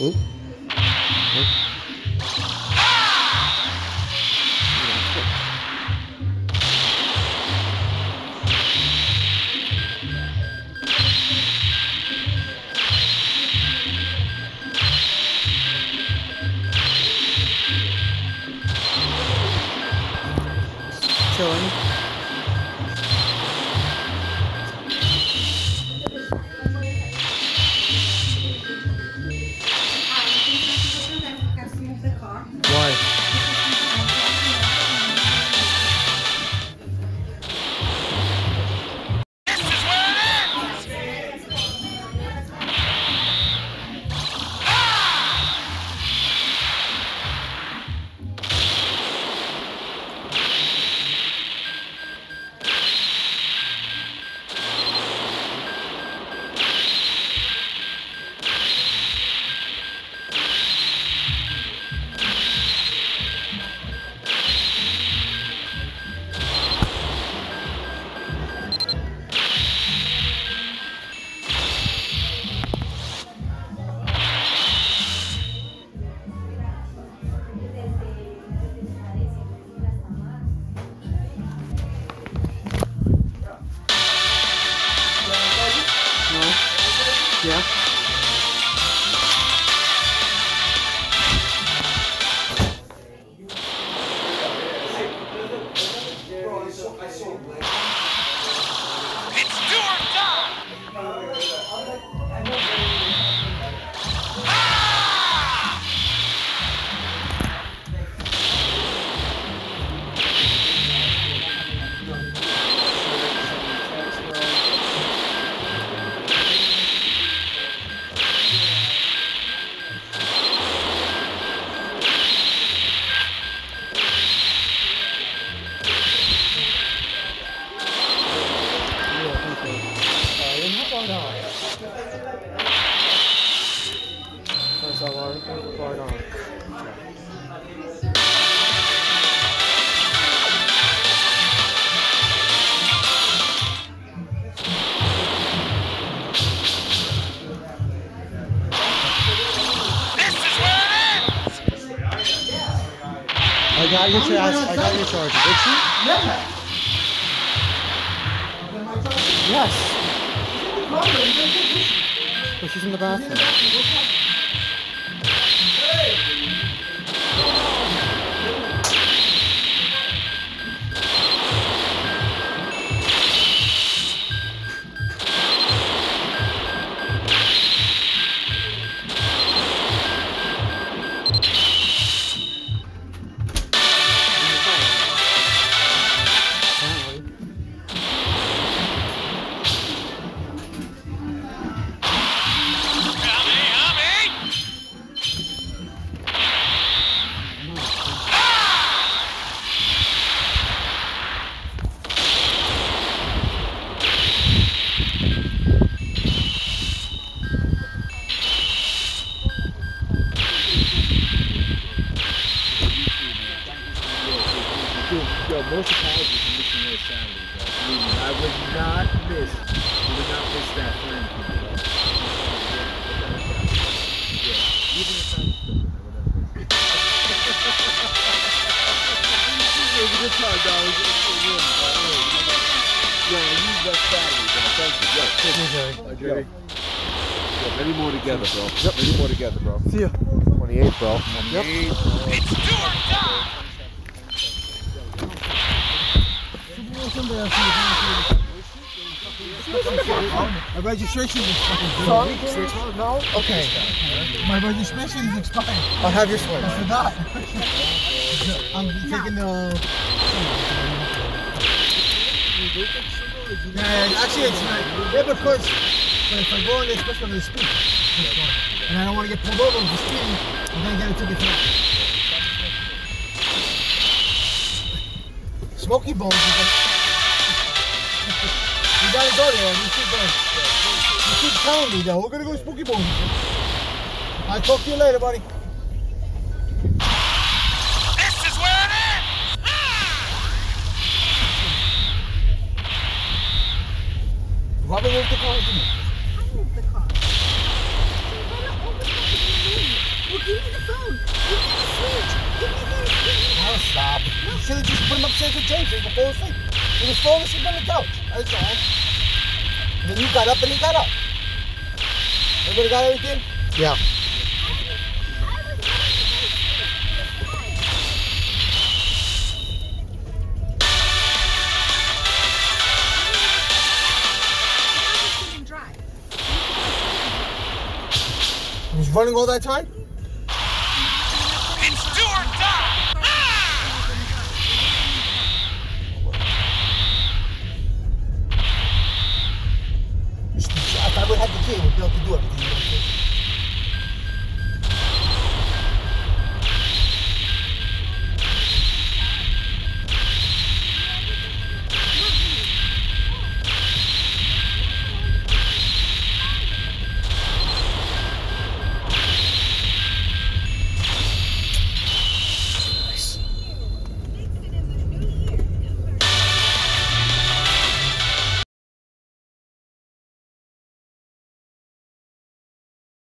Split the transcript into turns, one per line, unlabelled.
Oop. Nope. Chilling. Why? Yeah.
It's do or die!
I got your charger. Did she?
Yeah.
Yes. But she's in the bathroom.
Yo, most apologies for missing your Saturday, bro. Believe me, I would not miss that friend, bro. Yeah, even if I was cooking, I would have missed it. It was a good time, dog. It was a good time. Yo, you that Saturday, bro. Thank you. Yo,
Jerry.
Yo, many more together, bro. Yep, many more together, bro.
See ya.
28, bro.
Yep.
It's do or die!
My registration is fucking
No? Okay.
My registration is expired.
I'll have your switch.
I forgot. I'm taking the. Yeah, actually it's not. Yeah, because if I go on the express, I'm going to speed. And I don't want to get pulled over for speeding. I'm going to get a ticket for that. Smoky Bones is like. You gotta go there. You keep telling me though. We're gonna go to Smoky Bones. I'll talk to you later, buddy.
This is where it ends!
Robert moved the car to me.
I moved the car. So you're gonna open up the room. give me the phone. Give me the switch. Give me this. Give me
Now stop. You should have just put him upstairs with James so he could fall asleep. He was falling asleep on the couch. That's all. And then you got up and he got up. Everybody got everything?
Yeah.
He was running all that time?
It's do or die!
If I would have the key, we'd be able to do everything.